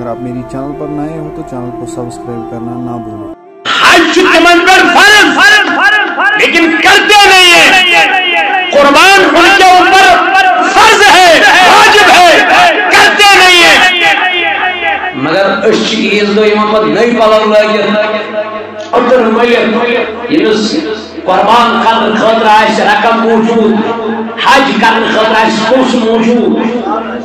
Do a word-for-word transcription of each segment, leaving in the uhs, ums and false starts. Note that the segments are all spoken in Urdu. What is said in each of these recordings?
اگر آپ میری چینل پر نئے ہو تو چینل کو سبسکرائب کرنا نہ بھولیں۔ حج تمن پر فرض لیکن کرتے نہیں ہیں، قربان ان کے اوپر فرض ہے، واجب ہے، کرتے نہیں ہیں، مگر اس چیز دو یہاں پر نہیں پالا لگا اور در ملیت یہ قربان کرن خاطر آئیس رقم موجود، حج کرن خاطر آئیس پوس موجود،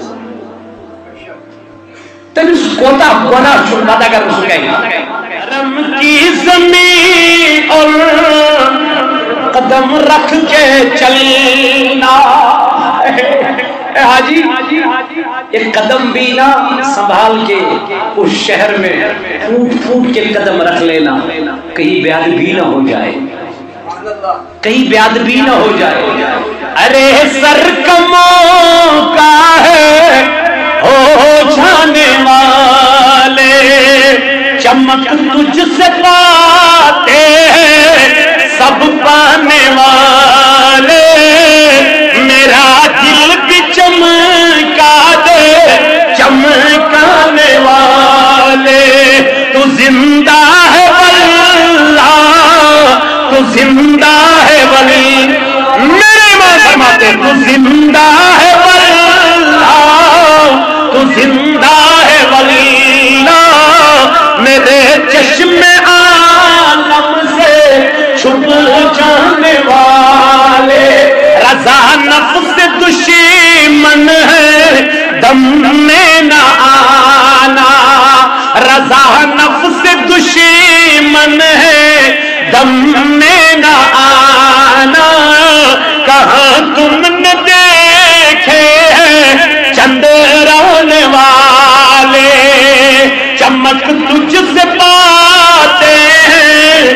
تنس کوتا گونا چھوڑ پتا کر اس گئی رم کی زمین اور قدم رکھ کے چلنا۔ اے حاجی ایک قدم بھی نہ سنبھال کے اس شہر میں پھوٹ پھوٹ کے قدم رکھ لینا، کہیں بیاد بھی نہ ہو جائے، کہیں بیاد بھی نہ ہو جائے۔ ارے سر کموں کا ہے ہو جانے والے، چمک تجھ سے پاتے ہیں سب پانے والے، میرا دل بھی چمکا دے چمکانے والے، تو زندہ ہے واللہ تو زندہ ہے ولی، میرے ماں فرماتے تو زندہ ہے واللہ تو زندہ ہے ولی، میرے چشم عالم سے چھپ جانے والے، رضا نفس دشمن ہے دم میں نہ آنا، رضا نفس دشمن ہے دم میں نہ آنا، کہاں تم نے دیکھے ہیں چندران والے، چمک تجھ سے پاتے ہیں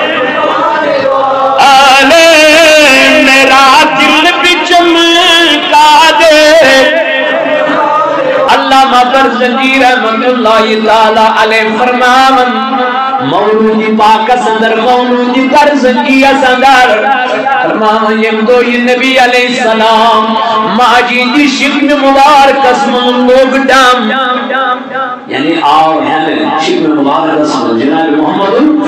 آلے، میرا دل بھی چمکا دے۔ علامہ برزنجی رحمت اللہ تعالیٰ علیہ فرماون مولودی پاک سندر مولودی برزنجی سندر فرماون یم دو یہ نبی علیہ السلام ماجی دی شکم مبارک اسم لوگ ڈام، یعنی آؤ ہمیں شکم مبارک اسم جناب محمد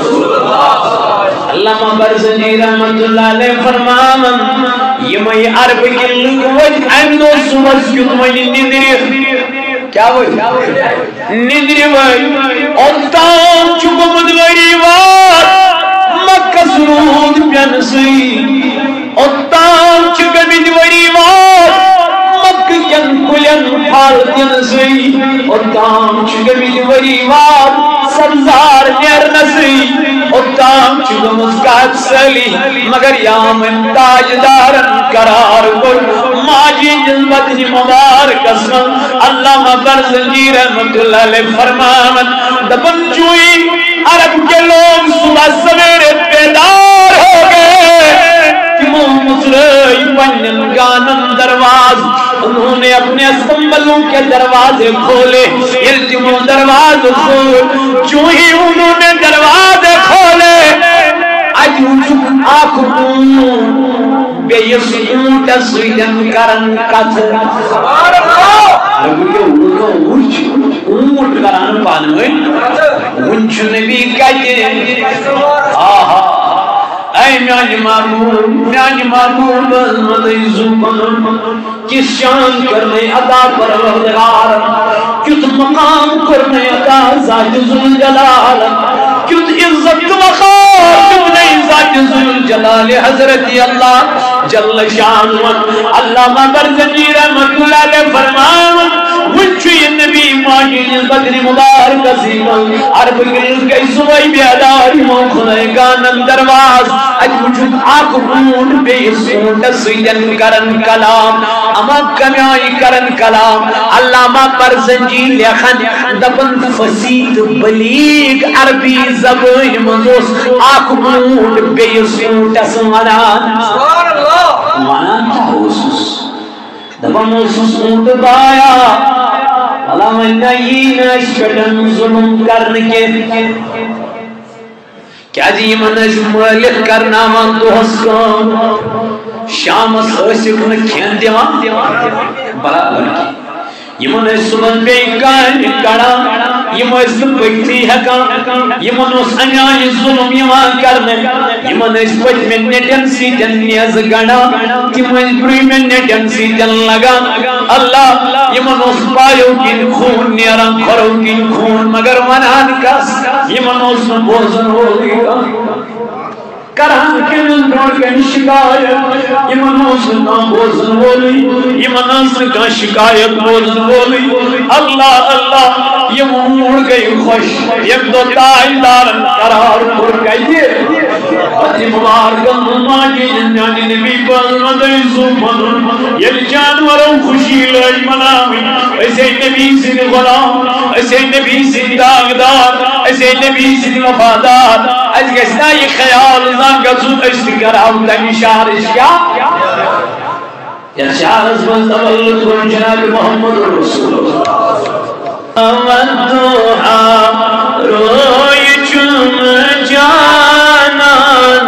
علامہ برزنجی رحمت اللہ علیہ فرماون یمی عرب کی لگوج اندو سمرس کتمنی نندری کیا ہوئی نندری ہوئی اوتان چکو مدوری وار مکہ سرود پیانسی، اوتان چکو مدوری وار مکہ ین کلین پھال دنسی، اوتان چکو مدوری وار سبزار نیر نسی، اوتان چکو مسکات سلی مگر یامن تاجدارن قرار گل، ماجی جنبت جی مبارک اسم علامہ برزنجی رحمت اللہ علیہ فرماون دبن چوئی عرب کے لوگ صبح سویرے بیدار ہو گئے، تموں مسرئی پنجن گانم دروازے، انہوں نے اپنے اسمبلوں کے دروازے کھولے، التموں دروازے کھولے، چوہی انہوں نے دروازے کھولے، اجو چک آکھوں بے یسیوٹ سویدن کرن کتر، رب کے اوٹا اوچ اوٹ کرن پانوئی ونچ نبی کہتے آہا اے میانی معمول میانی معمول بزمدی زبان، کس شان کرنے عطا پروردگار، کت مقام کرنے عطا ذات ذوالجلال، کت عزت وقار کت ذات ذوالجلال حضرت اللہ جل شانون۔ علامہ برزنجی رحمت اللہ علیہ فرماون ونچوی نبی ماجی نسبت مبارک سیمن عرب گل گئی سوائی بیاداری موخنے گانن درواز، اج وجود آکھ بون بے سونٹ سویدن کرن کلام، اما کمیائی کرن کلام، علامہ برزنجی لیخن دبن فسید بلیغ عربی زبان منزوس آکھ بون بے سونٹ سمانان، مانان تھا حسوس دبن حسوس اونٹ بایا، علامہ نئین اشکٹن ظلم کرن کے کیا جی منش مالک کرنا من تو حسکان، شام سوسک نکھین دیوان برابر کی یہ منش سمن بے کان کڑا یم اس پکتی ہکان یمن اس انیائی ظلم یوان کرنے یمن اس پت میں نیٹن سیٹن نیز گنا تم اس بری میں نیٹن سیٹن لگا اللہ یمن اس پایو کن خون نیران کھرو کن خون مگر منان کس یمن اس بوزن ہو گیا کرہن کنن برون کن شکایت یمن اس نام بوزن ہولی یمن اس کا شکایت بوزن ہولی اللہ اللہ یہ موڑ گئی خوش یک دو تائی دارن قرار پر گئی پتی مبارکن ماجی جنجانی نبی پر مدعی زوبن یہ جانوروں خوشی لائی منامی ایسے نبی سے غلام ایسے نبی سے داغدار ایسے نبی سے وفادار از گسنا یہ خیال زنگا زود اشتگر آوتا نشارش کیا یا شارش من تولد کن جناب محمد رسول اللہ والدعا روی چم جانان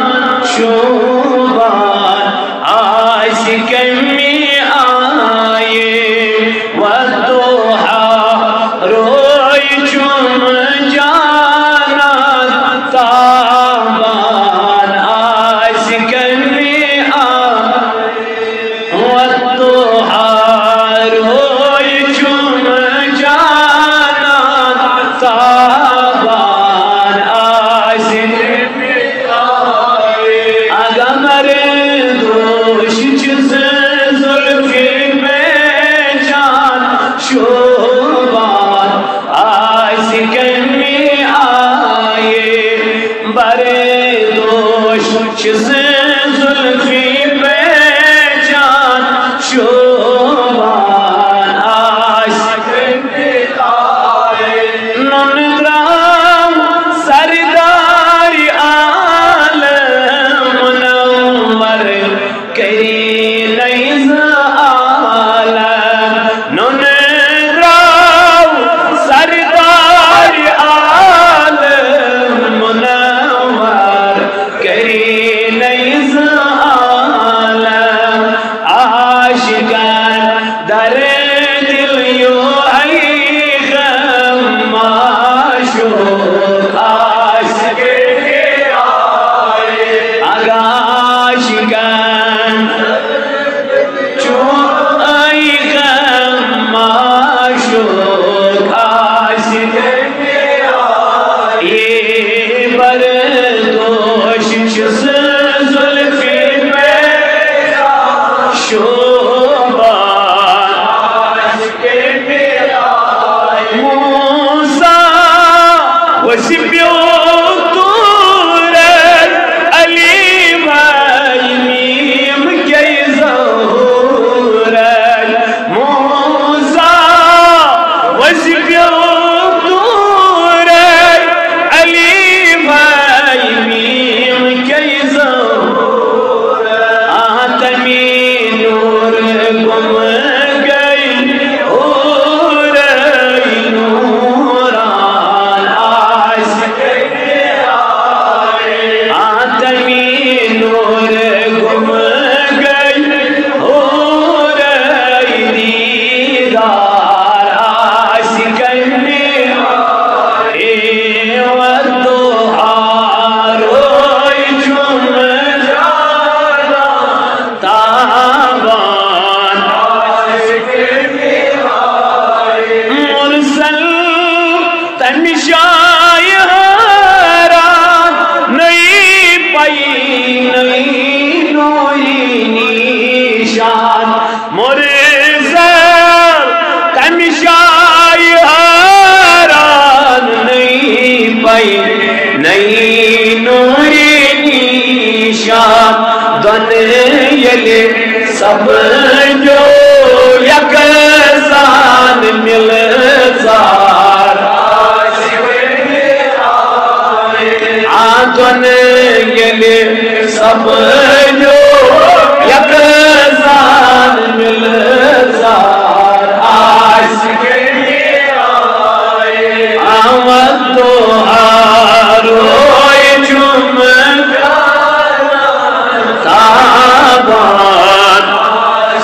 شوبان آئیس کمی آئے والدعا روی چم جانان تابان آئیس کمی آئے والدعا روی چم جانان تابان آئیس کمی آئے اگا مرے دوش چیز ظلفی میں جان شوبان آئیس کمی آئے برے دوش چیز ظلفی میں جان شوبان آئیس کمی آئے نن درام سرداری عالم منور کری نیز عالم نن درام سرداری عالم منور کری نیز عالم عاشقان در دل یو ای غم معشوق عاشق آئے اگا عاشقان چون ای غم معشوق عاشق آئے بردوش چس زلفی میں شوبان موسیٰ وسیبیو دورت علی میم کی ظہورت موسیٰ وسیبیو دورت علی میم کی ظہورت آتمی نور گم گئی اور نوران آئیس کمی آئے آتمی نور گم گئی اور دیدار آئیس کمی آئے والدعا روی چم جانا تابان مرسل تنشائی حیران نئی پائی نئی نوئی نیشان مرسل تنشائی حیران نئی پائی نئی نوئی نیشان دن یلی سب جو یک سان مل زار آدن یلی سب جو یک سان مل زار آس آمد تو آروی چم جانا تابان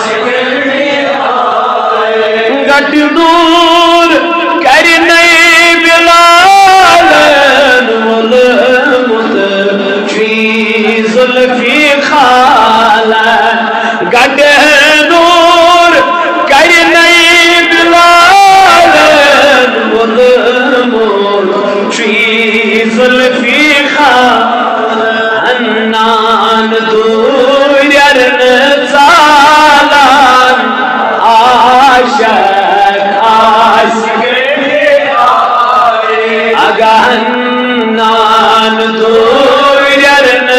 پگہنان دورن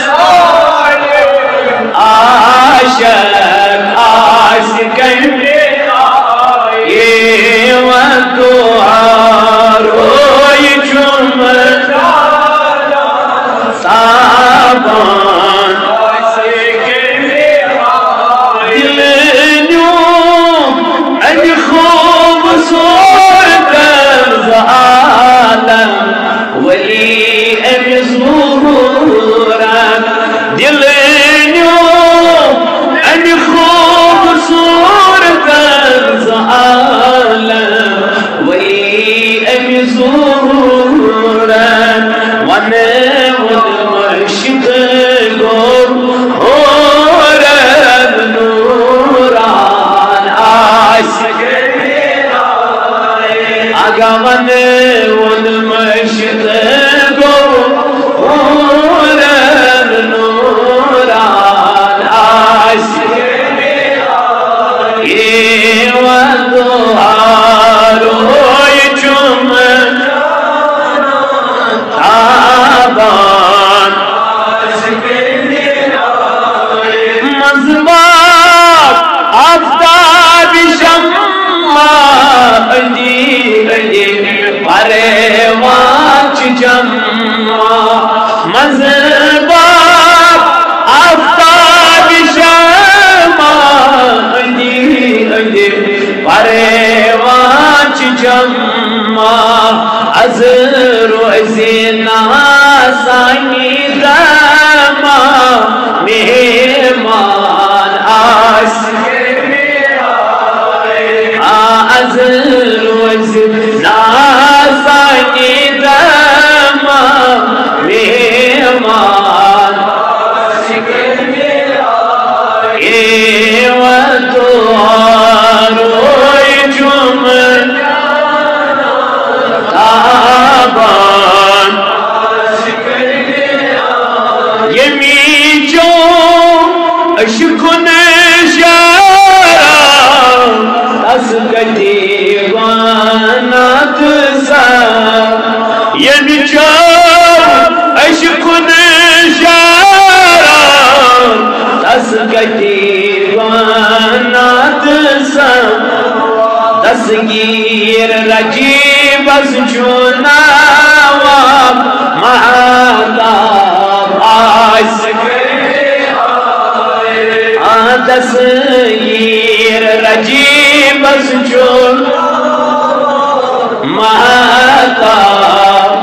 عاشق عاشقن یہ وطوہاروی چمت تابان دل نیوں ان خوبصورت از عالم ولی ام ظہورت دل نیوں ان خوبصورت از عالم ولی ام ظہورت ون والمرشد گور ہورد نوران عاشق آگا ون والمرشد گور ہورد نوران عاشق یہ وطوہاروی چمت تابان مذباب آفتاب شمع اندی اندی پریوان چی جمع مذباب آفتاب شمع اندی اندی پریوان چی جمع از روزی ناسانی دما مہمان عاشق از روزی ناسانی دما مہمان عاشق یہ وطوہاروی چمت تابان یمی جو اشکن شارا تس گدیوانات سا یمی جو اشکن شارا تس گدیوانات سا دستگیر رجیب از چوناوام مہتاب عاشق دستگیر رجیب از چوناوام مہتاب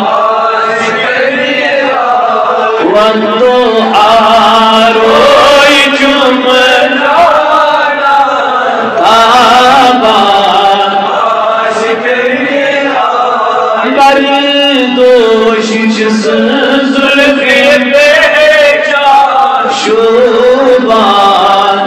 وطوہاروی چمت تابان بردوش چس ظلفی بیچا شوبان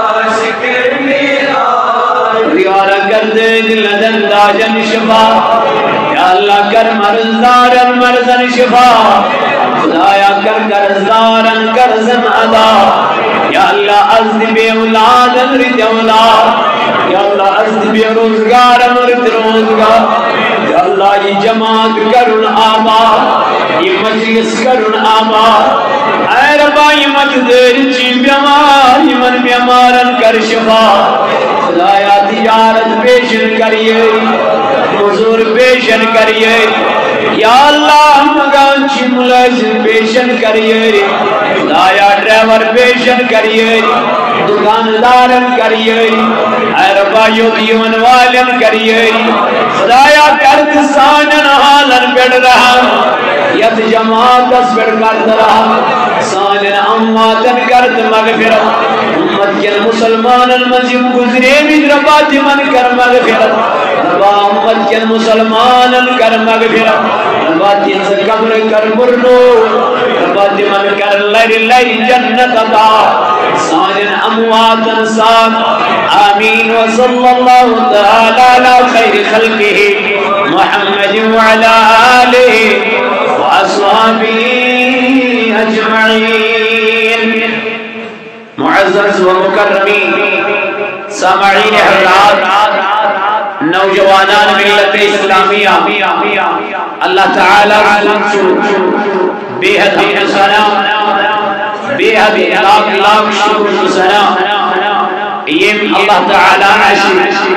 ریارہ کر دے دل دنداجن شفا یا اللہ کر مرزدارن مرزن شفا خدایا کر کرزدارن کرزن ادا یا اللہ ازد بے اولادن رد اولاد یا اللہ ازد بے روزگارن رد روزگار یا اللہ یہ جماعت کرن آباد یہ مجلس کرن آباد اے ربا یہ مجدر چی بیمار یہ من بیمارن کر شفا خدایا تجارت پیشن کریے حضور پیشن کریے یا اللہ مگان چی ملازم پیشن کریے خدایا ڈرائیور پیشن کریے دکاندارن کریے اے ربا یوگیون والن کریے خدایا کرد سانن حالن بیڑ رہا یت جماعت اس بیڑ کرد رہا سانن امواتن کرد مغفرت امت کے مسلمان المجم گزرے بھی ربات من کر مغفرت ربا امت کے مسلمان کر مغفرت ربات سے قبر کر مرنو ربات من کر لری لری جنت عطا سانن امواتن سان آمین وصلی اللہ تعالی علی خیر خلقه محمد وعلى آله وأصحابه أجمعين. معزز ومكرمين سامعين حضرات نوجوانان ملت اسلامیہ اللہ تعالیٰ بے حد حمد ثنا بے حد لاکھ لاکھ شکر ثنا یہ اللہ تعالیٰ عشی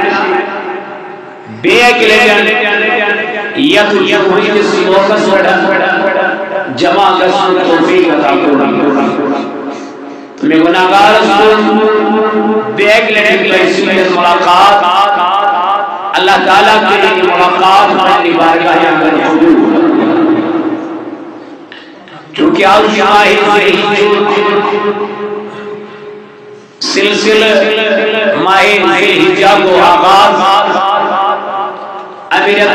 بے اکلجن یت یہودی جس موقع سوڑا جمع گسن توفیق عطا کرنا تمہیں گناہگار سن بے اکلجن کیسی ملاقات اللہ تعالیٰ کے لیے ملاقات اپنی بارگاہ اندر حضور چونکہ آپ شاہد سلسلہ ماہ ذوالحجہ کو آغاز امیرت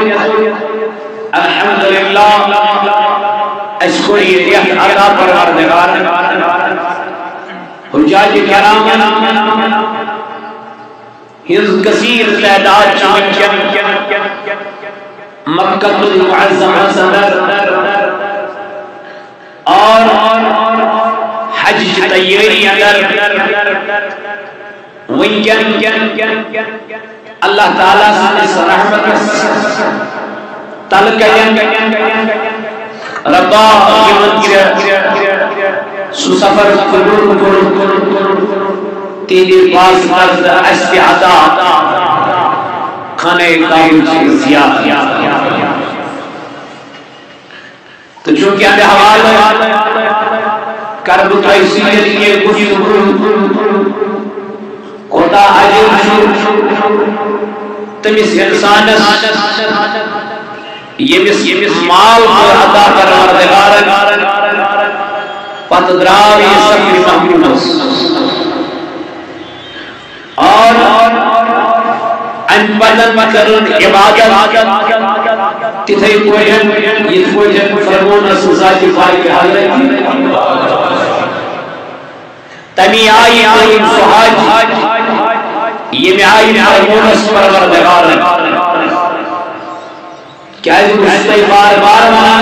الحمدللہ اشکریت عطا پروردگار حجاج کرام ہز کثیر تعداد چمکن مکہ المعظمہ صدر اور حج تیاری اندر ونکن اللہ تعالیٰ سے رحمت تلقین ربا یمن سسفر قبول تیری باز مرد استعدا خانے کابل سے زیادہ تو چونکہ ہمیں حوالہ کرب تو اسی لیے کچھ کوتا حجر تمس انسان یمس مال عطا پروردگار پت دراو یہ سب محمود اور ان پتن کرن عبادت تتھے کوئن یہ کوئن فرمون سزاتی فائق حضرت تمی آئی آئی سحاج یہ میں آئی فرمون پروردگار کیا ہے گشتے بار بار مان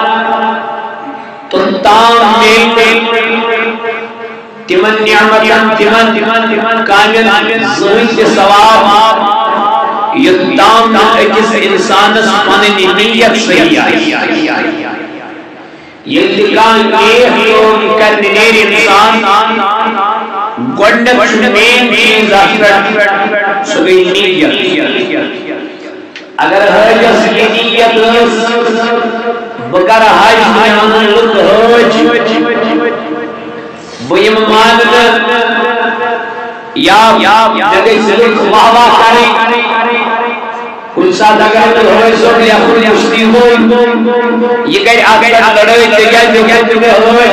تو تام میل میل تمن نعمتن تمن کامل زہن کے ثواب یہ تام اکس انسان پانے نیت صحیح آئی یہ لکان ایک لوگ کرنے نیر انسان گوڑنت مین چیز آخرت سبھی نیت اگر حجس یہ نیت بگر حج میں لط حج بیم ماند یا جگہ سے خواہوہ کریں ان ساتھ اگر ہوئے سوڑ یا خود مشتی ہوئی یہ کئی آگئی لڑوئی تیگل تیگل تیگل ہوئے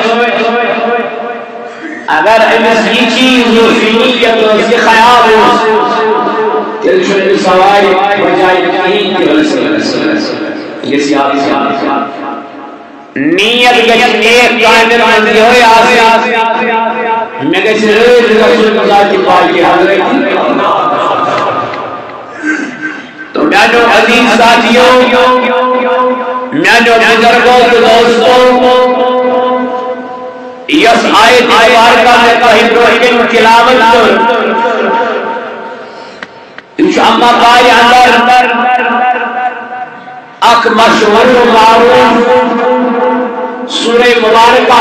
اگر امس یہ چیز ہو فینیت ہو اس کے خیال ہو تیل شنی سوائی بجائی نہیں کہ یہ سیاد سیاد نیت گجھ نیک کامل منزی ہوئی آسی میں گجھ رضی رسول اللہ کی پاک کی حضرت تو میں جو عزیز ساتھیوں میں جو بزرگوں کے دوستوں یس آیت مبارکہ میں کہیں روحکن تلاوت کر انشاءاللہ بائی اندر اک مشہور و معروف سورہ مبارکہ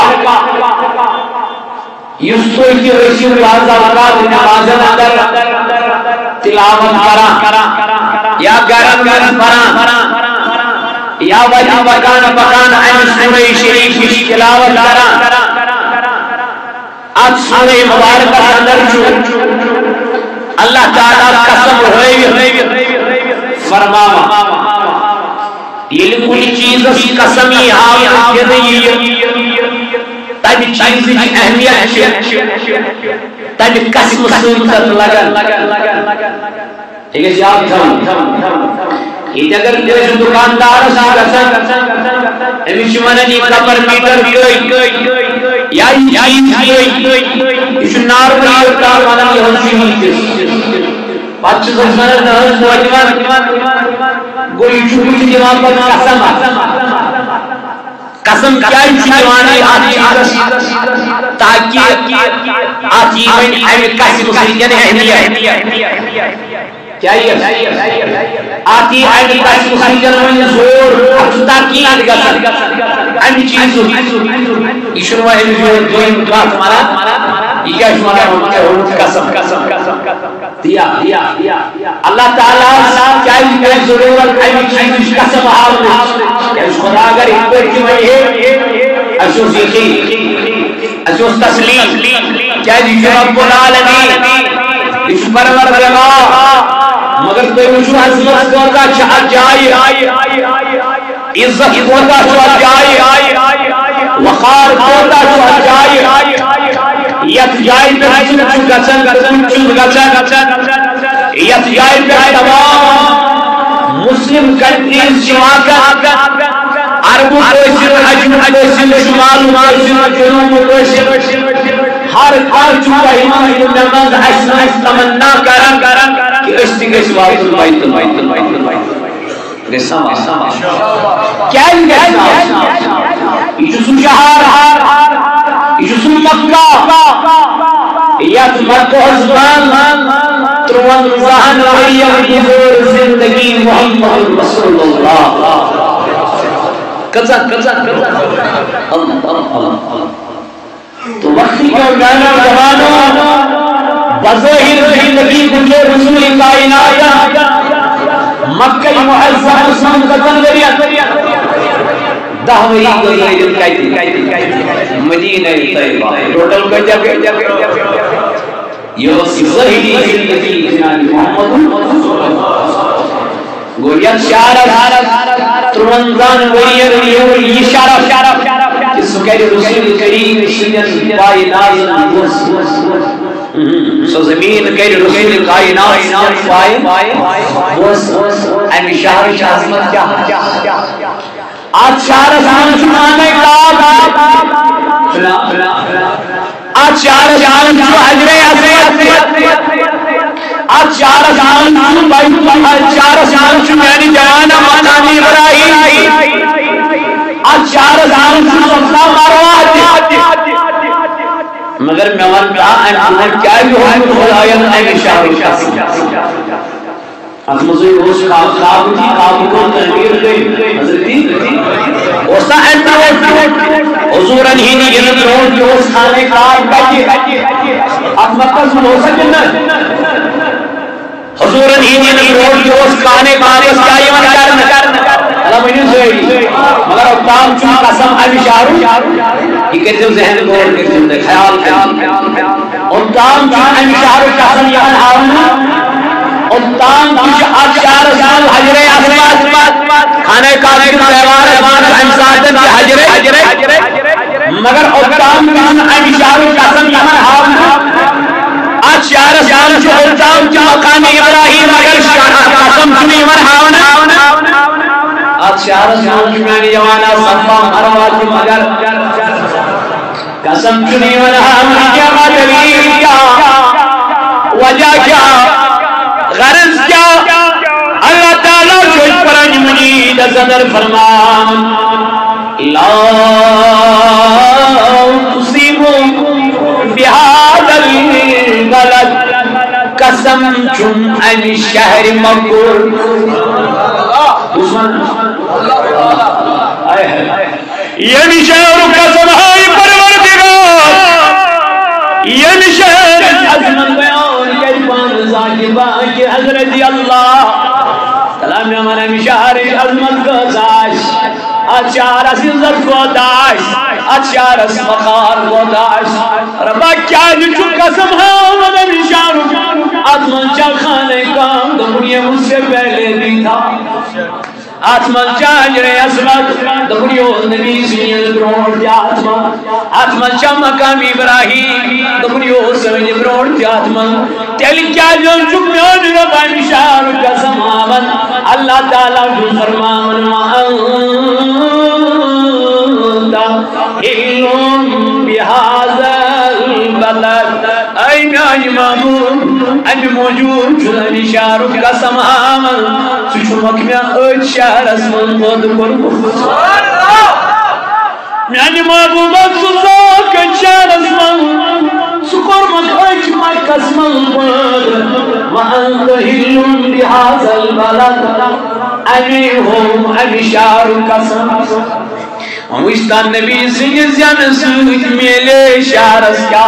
یسوع کی رسول بازا وقات نمازن اندر تلاوت کرا یا گرم گرم پرا یا وجہ وکان پکان این سورہ شریف کی تلاوت کرا اب سورہ مبارکہ اندر جو اللہ تعالیٰ قسم ہوئی فرماوا یہ لکھولی چیز قسمی حافظ یدئی تب چیز کی اہمیت تب قسم سلطت لگن ایک جاب تھا یہ اگر جیسے دکاندار سے قسم امیش مننی کپر میٹر گئی یا چیز گئی یہ نارمل ہوتا مننی ہنسی ہوتی پچھ سنر نہر نوجوان گوئی چھوٹی جوان پر قسم قسم کیا جوانی آتی تاکہ آتی میں قسم سلیجن اہمیت کیا یہ آتی آئی کاش مسیجر میں زور تاکید گسن امی چیز یہ شروع ہے جو دوئیم بات ہمارا یہ کیا شمارا قسم قسم دیا اللہ تعالیٰ کیا یہ ضرورت امی چیز قسم حال اس خدا اگر ایک پر کی وئی ہے اسو سیکھی اسو تسلیم کیا یہ رب العالمین اس پروردگار مگر تو وچو عظمت کوتا چھ جائے عزت کوتا چھ جائے وقار کوتا چھ جائے یت جائے پہ چھ گچن گچن چھ گچن یت جائے پہ تمام مسلم کنٹریز شواکا عرب کوشر عجم کوشر شمال کوشر جنوب کوشر ہر ہر چکا ایمان نماز حسن تمنا کرن کرن کہ اس تک اس وقت البیت البیت البیت البیت گسام آسام کیا گسام یہ جو شہر یہ جو مکہ یہ مکہ زبان تروان روحان وحیم حضور زندگی محمد رسول اللہ کذا کذا کذا اللہ اللہ تو وقتی کے گانا جوانوں بظاہر زندگی کچھے رسول کائنات مکہ معظم عثمان قتل دریا دہوئی گزائی دل کہتی مدینہ طیبہ ٹوٹل کا جگہ یہ ظاہری زندگی جناب محمد گویا شارف ترونزان وریر یہ شارف سکر رسول کریم شدن کائنات سو زمین کر رسول کائنات شدن پائے امی شہر عظمت کیا آج شہر زمان شمانے کا آج شہر زمان شو حجر عظمت آج شہر زمان شو بائی آج شہر زمان شو یعنی جوانا مقامی ابراہیم آج شہر زمان شو صفحہ مروات مگر میں ورکا انہوں کیا بھی ہوئی خدایت اہم شہر عظمت اس مزید اس خواب خواب کی خواب کو تحریر گئی حضرتی اوستا انتروٹ حضور انہینی جنت روڈ جو اس کھانے کار بچے اب مقصد ہو سکے نا حضور انہینی جنت روڈ جو اس کھانے کار اس کیا یہ من کرنا اللہ مجھے سوئی مگر اقتام چون قسم ابھی شارو یہ کہتے ہیں ذہن گوڑ کرتے ہیں خیال خیال اقتام چون ابھی شارو قسم یہاں آونا اقتام چون اشار سال حجر عظمت کھانے کار کی تیوار انسان کی حجر مگر اقتام چون ابھی شارو قسم یہاں آونا اشار سال چون اقتام چون مقام ابراہیم مگر قسم چون یہاں آونا آج شہر سال شمانی جوانا صفا مروات مگر قسم چنی ونہا کیا دلیل کیا وجہ کیا غرض کیا اللہ تعالیٰ شوش پرنج منید صدر فرمان لا تصیبو بہذا البلد قسم چن ان شہر مقبول یہ شہر قسم ہے پروردگار یہ شہر عظمت بیان کیفان زاجبہ کہ حضرت اللہ سلام ہمارا شہر عظمت کو داش اچار اس عزت کو داش اچار اس مقار کو داش ربا کیا جو قسم ہے ہمارا شہر عظمت چا خانے کام دنیا مجھ سے پہلے بھی تھا آتمن چاجر عظمت دبریو نبی سنید برون دی آتمن آتمن چا مقام ابراہیم دبریو سنید برون دی آتمن تیل کیا جن چکمیان ربا مشار قسم آمن اللہ تعالیٰ جو فرمان وَأَنْتَ إِلُّمْ بِهَذَا الْبَلَدِ اے میانی معمول امی موجود چلن شارو قسم آمن سوچو مکمیاں اچ شہر اسمان خود کرو میانی معمول مقصود کن شہر اسمان سکرمت اچ مکس ملبر وانت ہلن بحاظ البلد امی ہوم امی شار قسم وشتان نبی سنگز جان سوچ میلے شارس کیا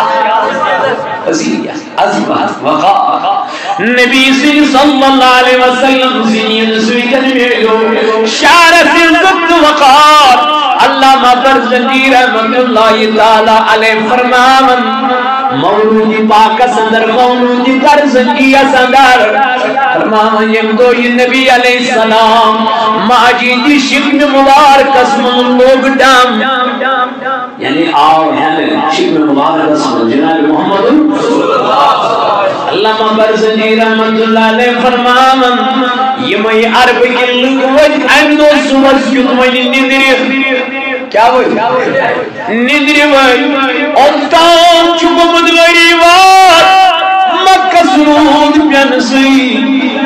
عظمت وقا نبی صلی اللہ علیہ وسلم سنین سوچن میلو شارس عزت وقار علامہ برزنجی رحمت اللہ تعالی علیہ فرماون مولودی پاک سندر مولودی برزنجی سندر فرماون یم دو یہ نبی علیہ السلام ماجی دی شکن مبارک اسم لوگ ڈام یعنی آو ہے شکن مبارک اسم جناب محمد علامہ برزنجی رحمت اللہ علیہ فرماون یہ میں عرب کی لگوج اندو سوز کتوانی ندری کیا ہوئی ندری ہوئی اوتاں چکو مدوری وات مکہ سرود پیانسی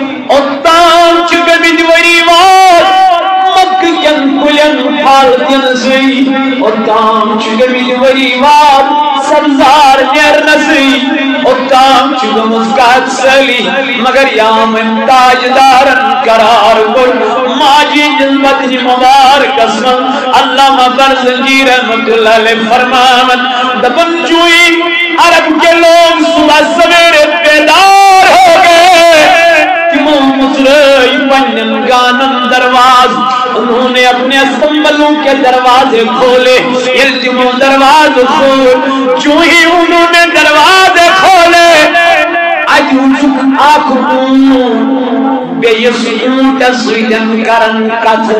اوتاں چکو مدوری وات مکہ ین کلین پھال تینسی اوتاں چکو مدوری وات سبزار نیر نسی اوتاں چکو مسکات سلی مگر یام تاجدارن قرار گل ماجی جنبت مبارک اسم علامہ برزنجی رحمت اللہ علیہ فرماون دبن چوئی عرب کے لوگ صبح سویرے بیدار ہو گئے کہ محمد رئی پنن گانن درواز انہوں نے اپنے اسمبلوں کے دروازے کھولے التمو درواز کھول جو ہی انہوں نے دروازے کھولے آجو چک آکھوں بے یسیوٹ سویدن کرن کت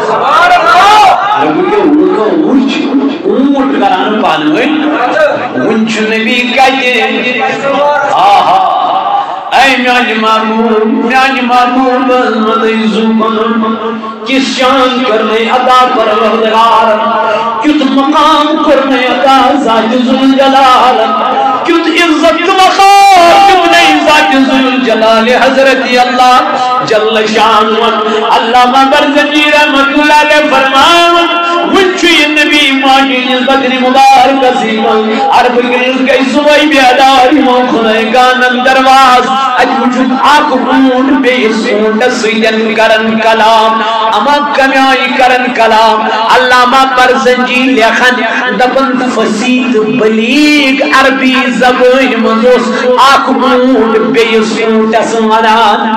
رب کے اونٹ کا اونٹ اونٹ کرن پانوئے اونچ نبی کہتے آہا اے میانی معمول میانی معمول بزمدی زبان کس شان کرنے عطا پروردگار کت مقام کرنے عطا ذات ذوالجلال کت عزت وقار کت نہیں ذات ذوالجلال حضرت اللہ جل شان علامہ برزنجی رحمت اللہ علیہ فرمان وچی نبی ماجی نسبت مبارک سیمان عرب گلز گئی صبح بیاداری موخنے گانن درواز اج وجود آکھ اونٹ بیس اونٹ سیدن کرن کلام اما کمیائی کرن کلام علامہ برزنجی لیخن دبن فسید بلیگ عربی زبان منزوس آکھ اونٹ بیس اونٹ سمانان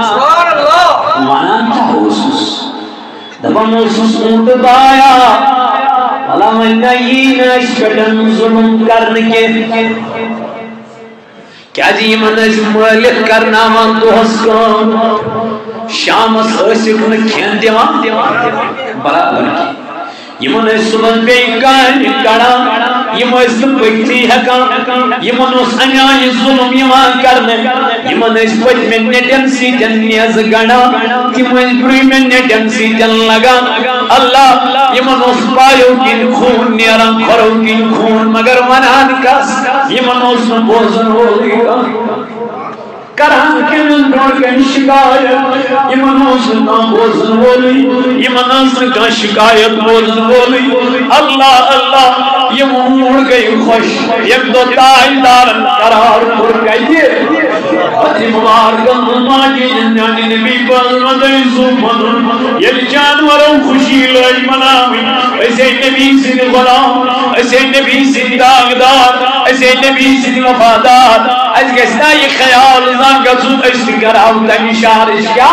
مانان تا حسوس دبن حسوس اونٹ بایا والا من نئی نشکڑن ظلم کرن کے کیا جی من اس مالک کرنا من تو حسکان شام ساسک نکھین دیوان برابر کی یمن اس صبح بے کان کڑا یم اس پکتی ہکان یمن اس انیائی ظلم یوان کرنے یمن اس پت میں نیٹن سی جن نیز گڑا یم اس بری میں نیٹن سی جن لگا اللہ یمن اس پایو کن خون نیران کرو کن خون مگر منان کس یمن اس بوزن ہو گیا کران کن ڈھوڑ کن شکایت یمن اس بوزن ہولی یمن اس کا شکایت بوزن ہولی اللہ اللہ یہ موڑ گئی خوش یک دو تائیدارن قرار پر گئی بدری مبارکن ماجی جنانی نبی بازمدی زوفن یہ جانوروں خوشی لائی منامی ایسے نبی سن غلام ایسے نبی سن داغدار ایسے نبی سن وفادار از گسنا یہ خیال زنگا زود اشتگر آوتا نشارش کیا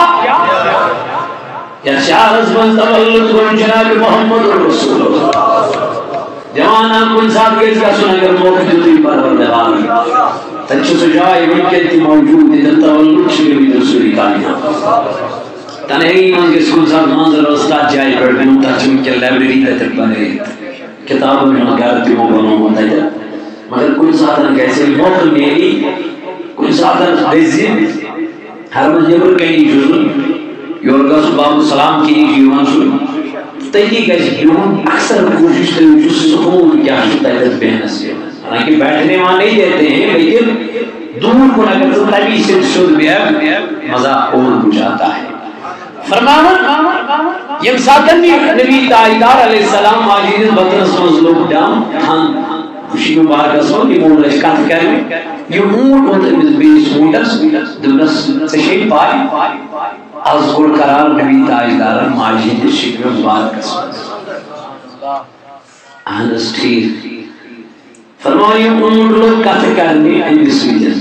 یا شارز من تولد کن جناب محمد رسول اللہ جوانا کن ساتھ کے اس کا سنا کر موقع جدوی پروردگار تچھ سجائے ممکن تی موجود ہے جب تولد شکر بھی رسولی کانیا تنہی من کے سکول ساتھ منظر استاد جائے پر میں تچھ ممکن لائبریری تر بنے کتابوں میں مکارتی ہوں بنوں ہوتا ہے مگر کن ساتھ کیسے موقع میری کن ساتھ دیزین ہر من جبر کہیں جزن یورگا صبح سلام کی جیوان سن تحقیق ہے جیوان اکثر کوشش کریں جو سکون کیا ہوتا ہے بہن سے حالانکہ بیٹھنے وہاں نہیں دیتے ہیں لیکن دور کو اگر تو تبھی سے شد میں مزہ اور کچھ آتا ہے فرماون یم ساتن نبی تائیدار علیہ السلام آجید بطرس مظلوم جام تھان خوشی مبارک سو یہ مول اس کات کرنے یہ اونٹ ہوتا ہے بیس اونٹس دبنس سشی پائی اذکر قرار نبی تاجدار ماجی دے شکر مبارک سو آنس ٹھیک فرماؤ یہ اونٹ لوگ کات کرنے اندس ویجن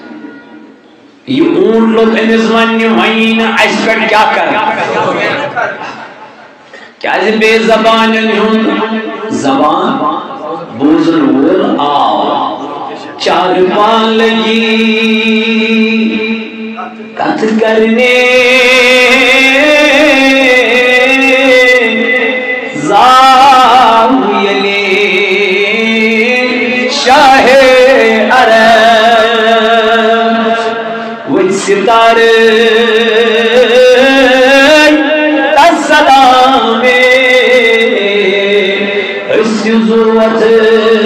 یہ اونٹ لوگ اندس ونی وین اس پر کیا کر کیا بے زبان زبان بوزن وول آو چار پان لگی کت کرنے زاویلے شاہ عرب وچ ستارے تسلامے اس ضرورت